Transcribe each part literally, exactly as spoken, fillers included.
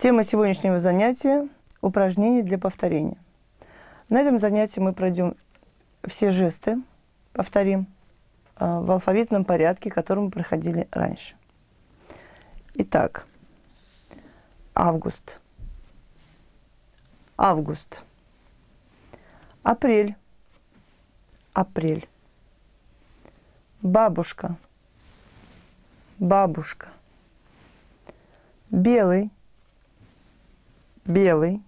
Тема сегодняшнего занятия – упражнения для повторения. На этом занятии мы пройдем все жесты, повторим в алфавитном порядке, который мы проходили раньше. Итак, август, август, апрель, апрель, бабушка, бабушка, белый, белый,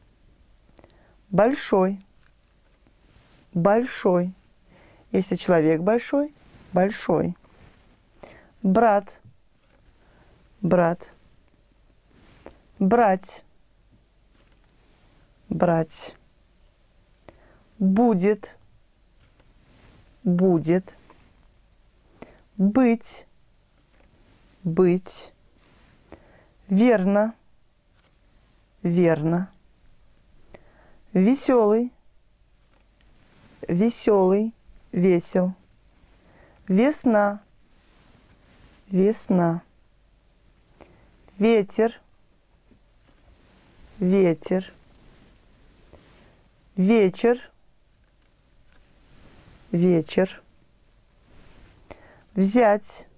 большой, большой, если человек большой, большой, брат, брат, брать, брать, будет, будет, быть, быть, верно, верно, веселый, веселый, весел, весна, весна, ветер, ветер, вечер, вечер, взять,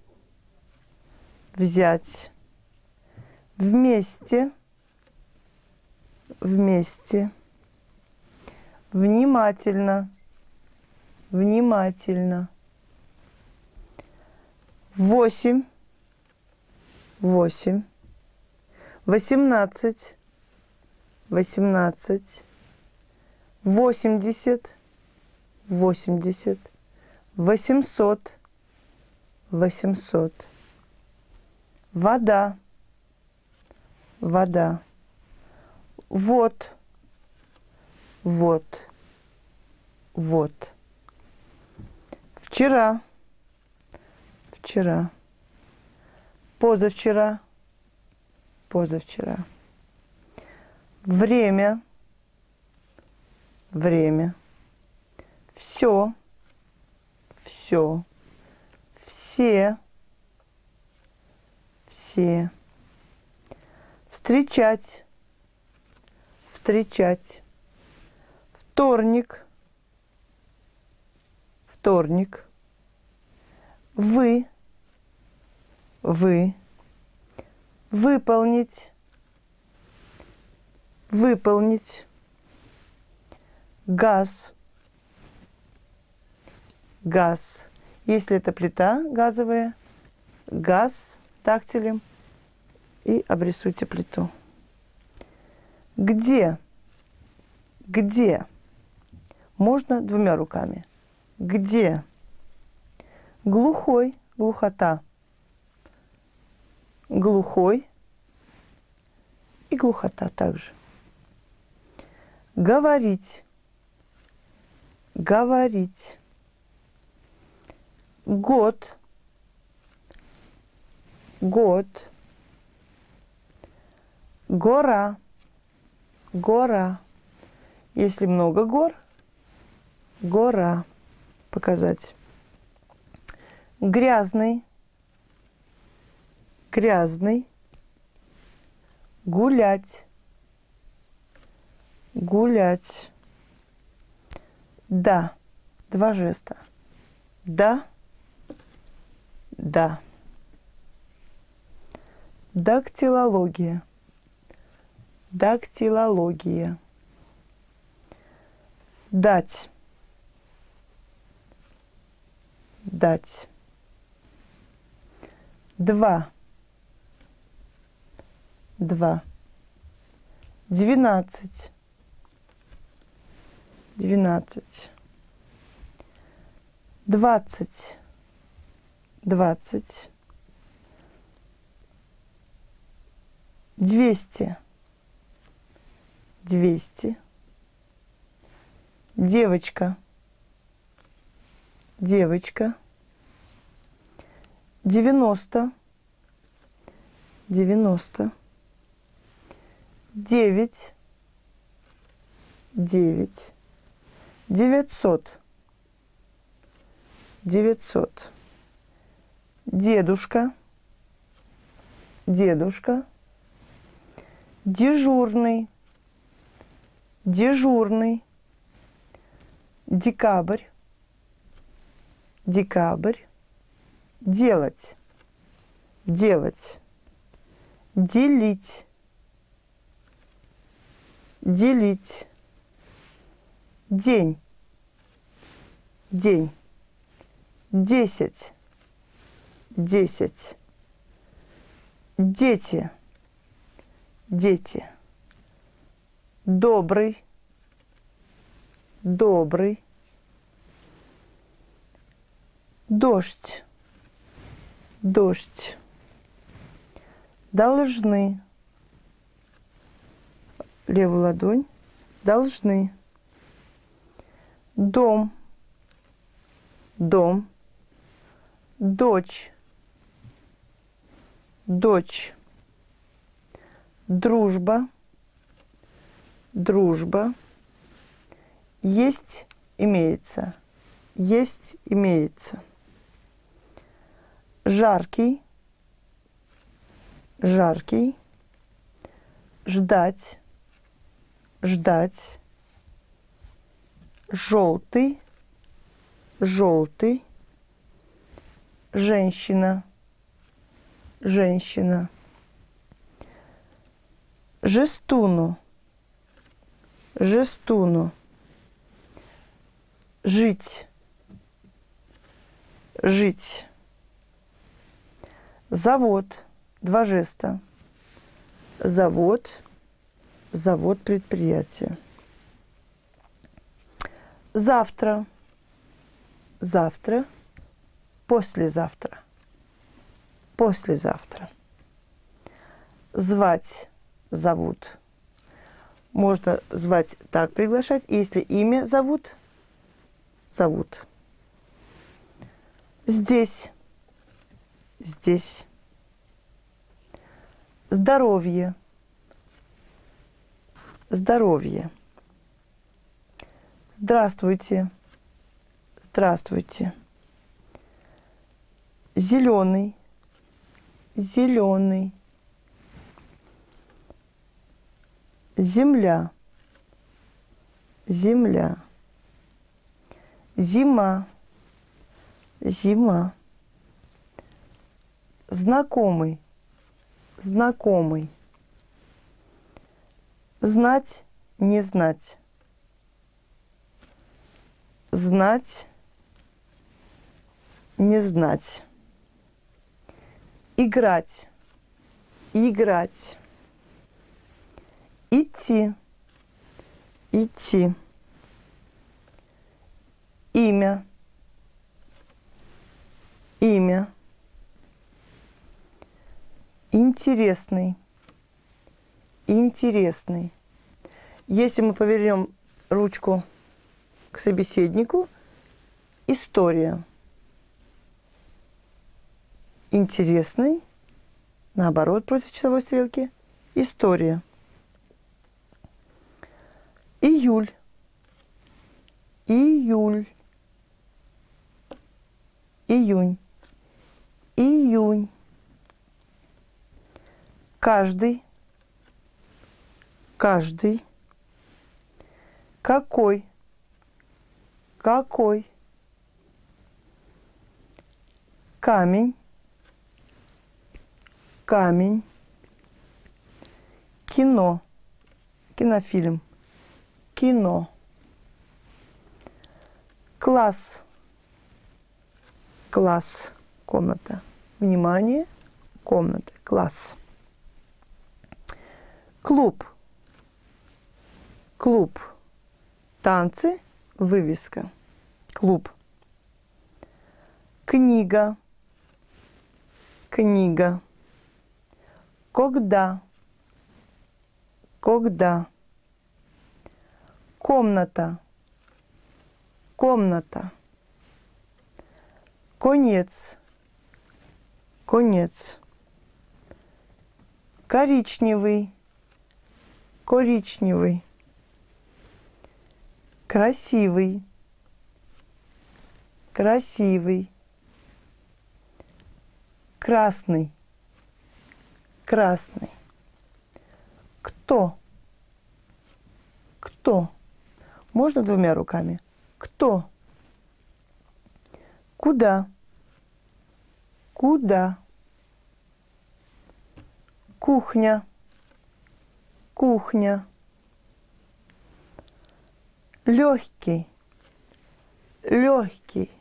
взять, вместе, вместе, внимательно, внимательно, восемь, восемь, восемнадцать, восемнадцать, восемьдесят, восемьдесят, восемьсот, восемьсот, вода, вода, вот, вот, вот, вчера, вчера, позавчера, позавчера, время, время, все, все, все, все, встречать, встречать, вторник, вторник, вы, вы, выполнить, выполнить, газ, газ. Если это плита газовая, газ тактилем и обрисуйте плиту. Где? Где? Можно двумя руками. Где? Глухой, глухота. Глухой и глухота также. Говорить. Говорить. Год. Год. Гора. Гора. Если много гор, гора. Показать. Грязный. Грязный. Гулять. Гулять. Да. Два жеста. Да. Да. Дактилология. Дактилология. Дать. Дать. Два. Два. Двенадцать. Двенадцать. Двадцать. Двадцать. Двести. Двести. Девочка. Девочка. Девяносто. Девяносто. Девять. Девять. Девятьсот. Девятьсот. Дедушка. Дедушка. дежурный, дежурный, декабрь, декабрь, делать, делать, делить, делить, день, день, десять, десять, дети, дети, добрый, добрый, дождь, дождь, должны, левую ладонь, должны, дом, дом, дочь, дочь, дружба, дружба, есть, имеется, есть, имеется, жаркий, жаркий, ждать, ждать, желтый, желтый, женщина, женщина, жестуну, жестуну, жить, жить, завод, два жеста, завод, завод предприятия, завтра, завтра, послезавтра, послезавтра, звать, зовут. Можно звать так, приглашать. Если имя зовут, зовут. Здесь, здесь. Здоровье, здоровье. Здравствуйте, здравствуйте. Зеленый, зеленый. Земля, земля. Зима, зима. Знакомый, знакомый. Знать, не знать. Знать, не знать. Играть, играть. Идти, идти. Имя, имя. Интересный, интересный. Если мы повернем ручку к собеседнику, история. Интересный, наоборот, против часовой стрелки, история. Июль, июль, июнь, июнь. Каждый, каждый. Какой, какой. Камень, камень. Кино, кинофильм. Кино. Класс. Класс. Комната. Внимание. Комната. Класс. Клуб. Клуб. Танцы. Вывеска. Клуб. Книга. Книга. Когда. Когда. Комната. Комната. Конец. Конец. Коричневый. Коричневый. Красивый. Красивый. Красный. Красный. Кто? Кто? Можно двумя руками? Кто? Куда? Куда? Кухня. Кухня. Легкий. Легкий.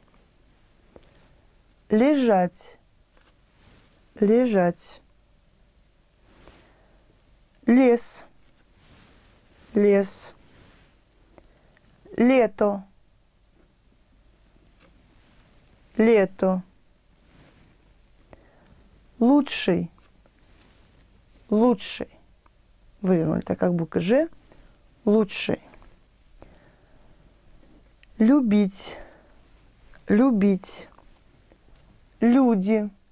Лежать. Лежать. Лес. Лес. Лето. Лето. Лучший. Лучший. Вывернули так, как буква Ж. Лучший. Любить. Любить. Люди.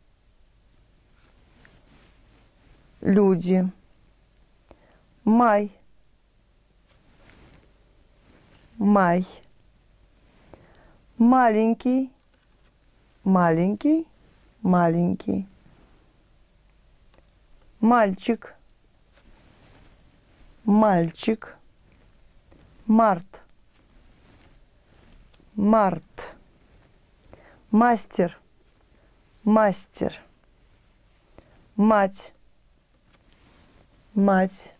Люди. Май. Май. Маленький. Маленький. Маленький. Мальчик. Мальчик. Март. Март. Мастер. Мастер. Мать. Мать.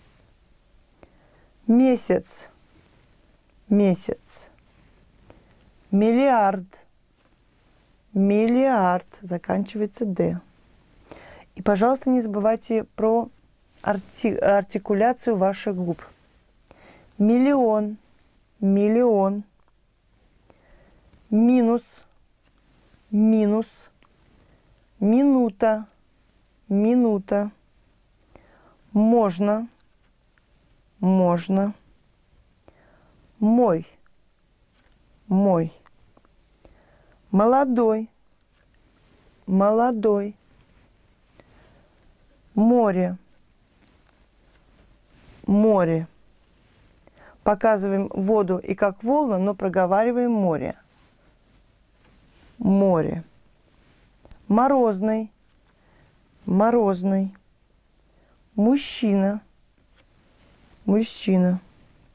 Месяц. Месяц. Миллиард. Миллиард. Заканчивается Д. И, пожалуйста, не забывайте про арти артикуляцию ваших губ. Миллион. Миллион. Минус. Минус. Минута. Минута. Можно. Можно. Мой. Мой. Молодой. Молодой. Море. Море. Показываем воду и как волны, но проговариваем море. Море. Морозный. Морозный. Мужчина. Мужчина.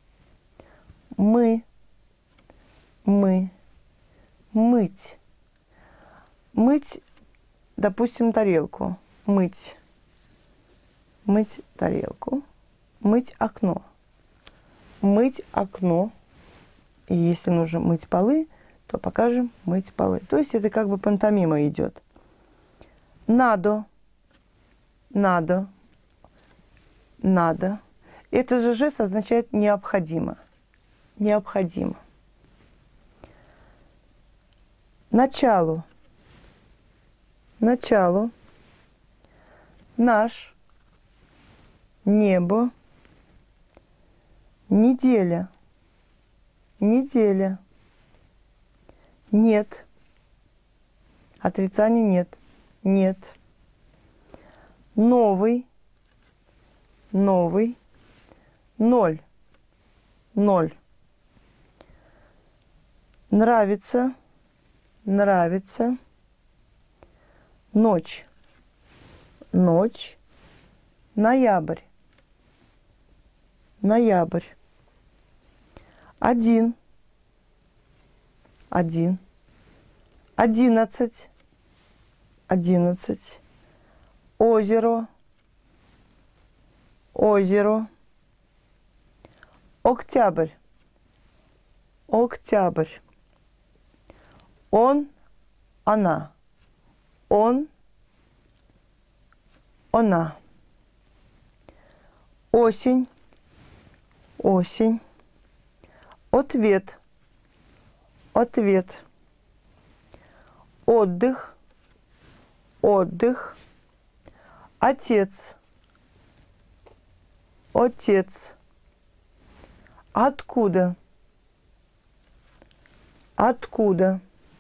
Мы. Мы. Мыть. Мыть, допустим, тарелку. Мыть. Мыть тарелку. Мыть окно. Мыть окно. И если нужно мыть полы, то покажем мыть полы. То есть это как бы пантомима идет. Надо. Надо. Надо. Это же жест означает необходимо. Необходимо. Началу. Началу. Наш. Небо. Неделя. Неделя. Нет. Отрицания нет. Нет. Новый. Новый. Ноль. Ноль. Нравится. Нравится. Ночь. Ночь. Ноябрь. Ноябрь. Один. Один. Одиннадцать. Одиннадцать. Озеро. Озеро. Октябрь. Октябрь. Он, она. Он, она. Осень. Осень. Ответ. Ответ. Отдых. Отдых. Отец. Отец. Откуда? Откуда?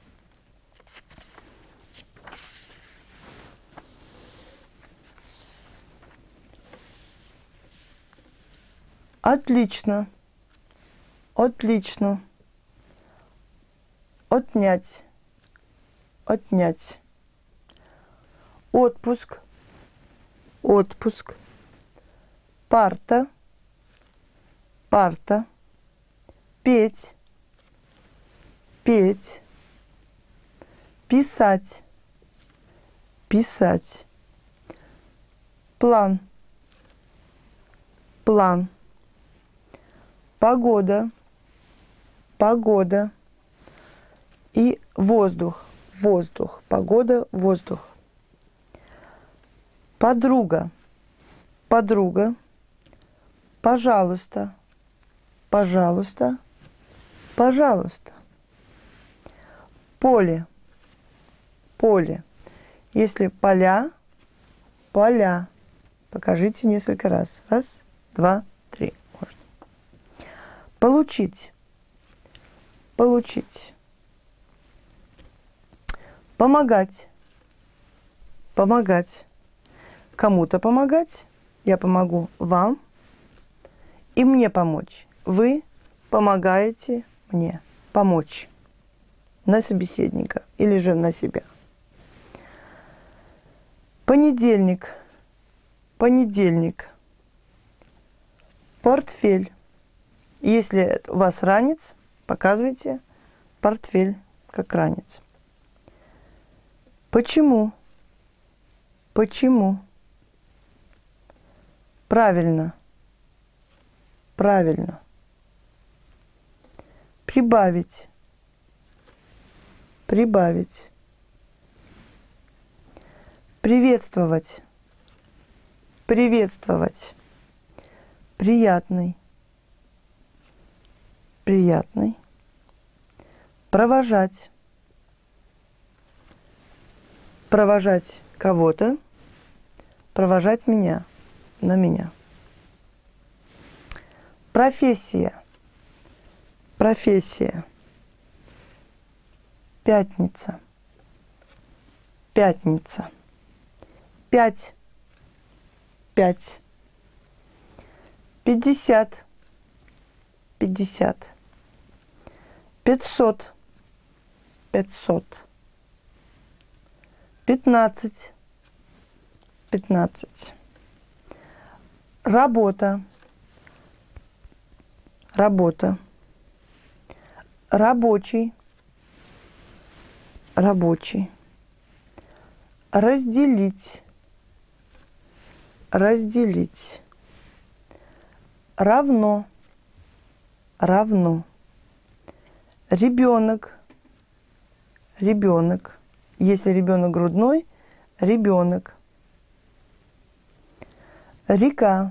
Отлично. Отлично. Отнять. Отнять. Отпуск. Отпуск. парта, парта, петь, петь, писать, писать, план, план, погода, погода и воздух, воздух, погода, воздух. Подруга, подруга, пожалуйста, пожалуйста, пожалуйста. Поле, поле. Если поля, поля. Покажите несколько раз. Раз, два, три. Можно. Получить, получить. Помогать, помогать. Кому-то помогать. Я помогу вам. И мне помочь. Вы помогаете мне помочь. На собеседника или же на себя. Понедельник. Понедельник. Портфель. Если у вас ранец, показывайте портфель как ранец. Почему? Почему? Правильно. Правильно. Прибавить. Прибавить. Приветствовать. Приветствовать. Приятный. Приятный. Провожать. Провожать кого-то. Провожать меня. На меня. Профессия. Профессия. Пятница. Пятница. Пять. Пять. Пятьдесят. Пятьдесят. Пятьсот. Пятьсот. Пятнадцать. Пятнадцать. Работа. Работа. Рабочий. Рабочий. Разделить. Разделить. Равно. Равно. Ребенок. Ребенок. Если ребенок грудной, ребенок. Река.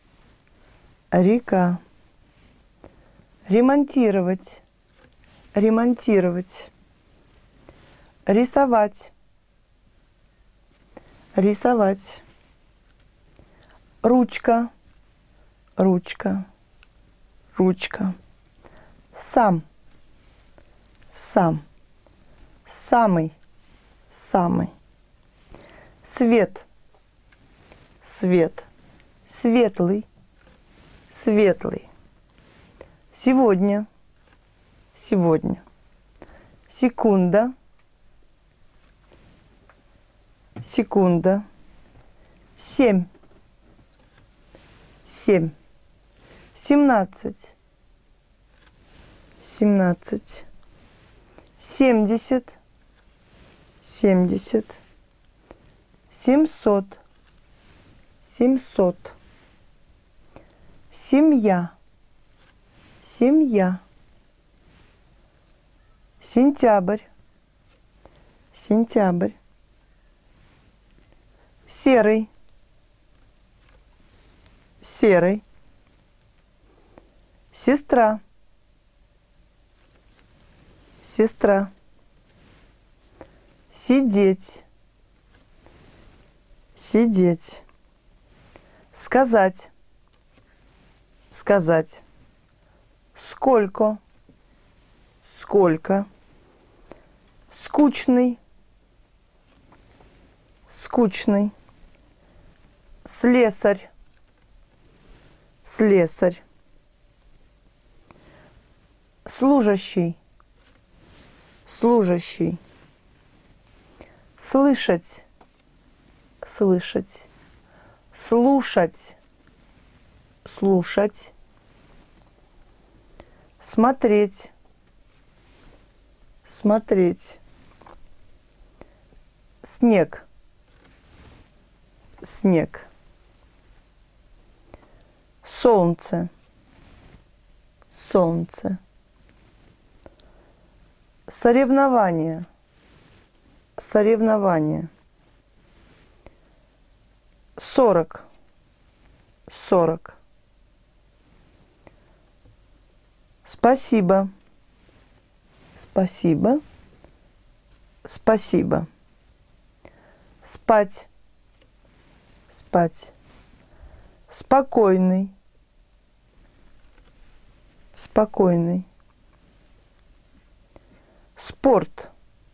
Река. Ремонтировать. Ремонтировать. Рисовать. Рисовать. Ручка. Ручка. Ручка. Сам. Сам. Самый. Самый. Свет. Свет. Светлый. Светлый. Сегодня. Сегодня. Секунда. Секунда. Семь. Семь. Семнадцать. Семнадцать. Семьдесят. Семьдесят. Семьсот. Семьсот. Семья. Семья. Сентябрь. Сентябрь. Серый. Серый. Сестра. Сестра. Сидеть. Сидеть. Сказать. Сказать. Сколько. Сколько. Скучный. Скучный. Слесарь. Слесарь. Служащий. Служащий. Слышать. Слышать. Слушать. слушать, смотреть, смотреть, снег, снег, солнце, солнце, соревнование, соревнование, сорок, сорок, спасибо, спасибо, спасибо, спать, спать, спокойный, спокойный, спорт,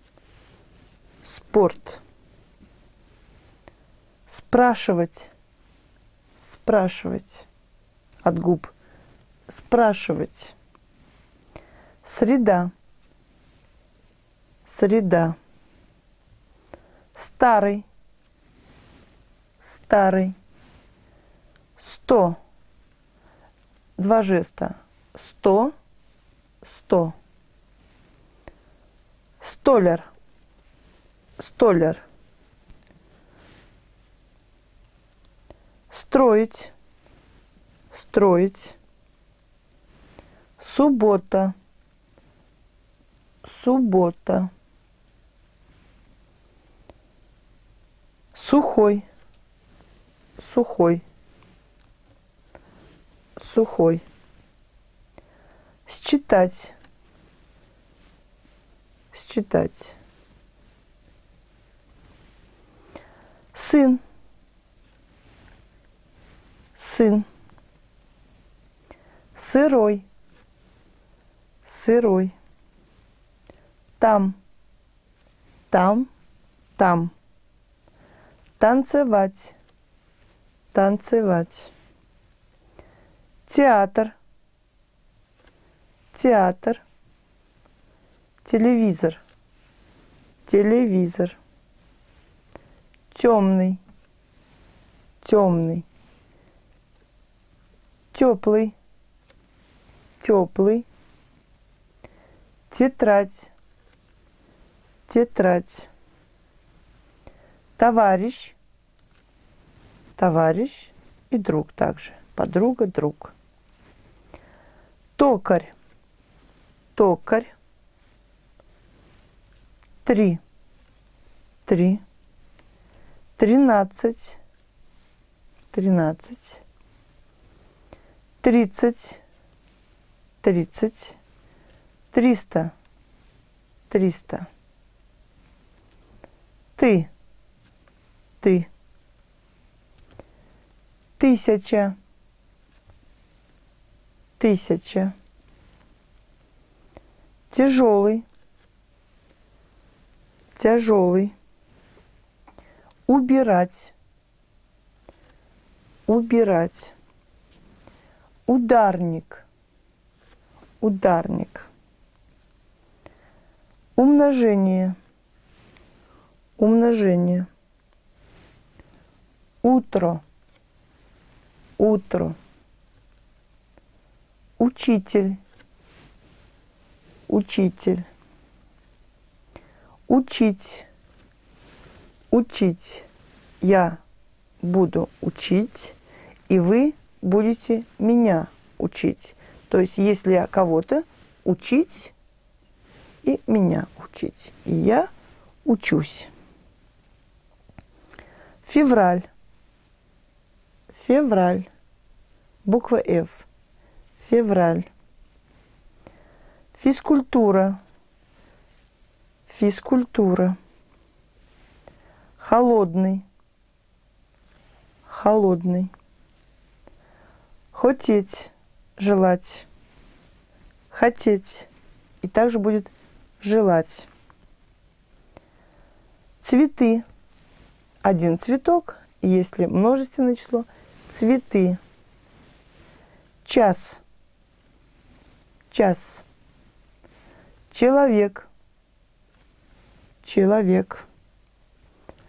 спорт, спрашивать, спрашивать, от губ, спрашивать, среда, среда, старый, старый, сто, два жеста, сто, сто, столяр, столяр, строить, строить, суббота, суббота, сухой, сухой, сухой, считать, считать, сын, сын, сырой, сырой, там, там, там, танцевать, танцевать, театр, театр, телевизор, телевизор, темный, темный, теплый, теплый, тетрадь, тетрадь, товарищ, товарищ и друг также, подруга, друг, токарь, токарь, три, три, тринадцать, тринадцать, тридцать, тридцать, триста, триста, ты, ты, тысяча, тысяча, тяжелый, тяжелый, убирать, убирать, ударник, ударник, умножение, умножение, утро, утро, учитель, учитель, учить, учить. Я буду учить, и вы будете меня учить. То есть, если я кого-то учить, и меня учить. И я учусь. Февраль. Февраль. Буква Ф. Февраль. Физкультура. Физкультура. Холодный. Холодный. Хотеть. Желать. Хотеть. И также будет желать. Цветы. Один цветок. Если множественное число, цветы. Час. Час. Человек. Человек.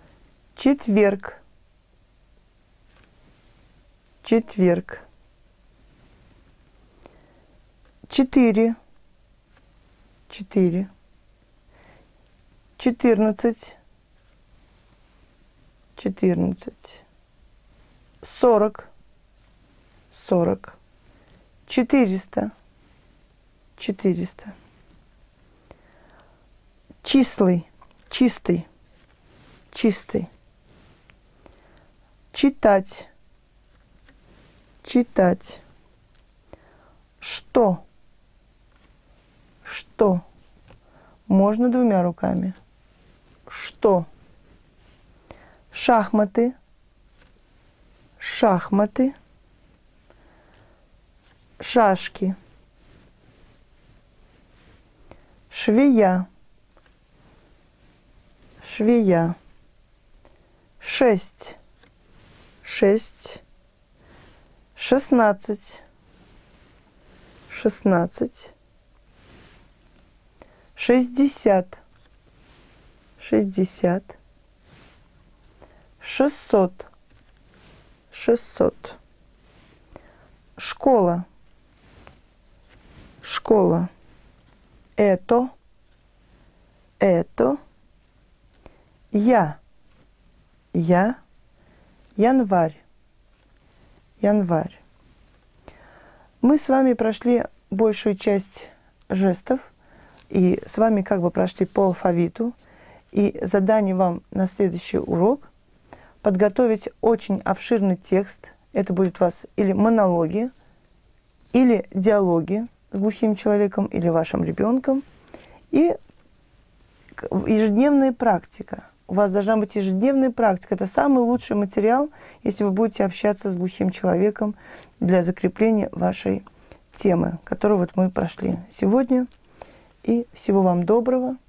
Четверг. Четверг. четыре, четыре, четырнадцать, четырнадцать, сорок, сорок, четыреста, четыреста. Числый, чистый, чистый. Читать, читать. Что? Что? Можно двумя руками. Что? Шахматы, шахматы. Шашки. Швея, швея. Шесть, шесть. Шестнадцать, шестнадцать. Шестьдесят, шестьдесят. Шестьсот, шестьсот. Школа, школа. Это, это. Я, я. Январь, январь. Мы с вами прошли большую часть жестов, и с вами как бы прошли по алфавиту. И задание вам на следующий урок – подготовить очень обширный текст. Это будет у вас или монологи, или диалоги с глухим человеком, или вашим ребенком. И ежедневная практика. У вас должна быть ежедневная практика. Это самый лучший материал, если вы будете общаться с глухим человеком для закрепления вашей темы, которую вот мы прошли сегодня. И всего вам доброго.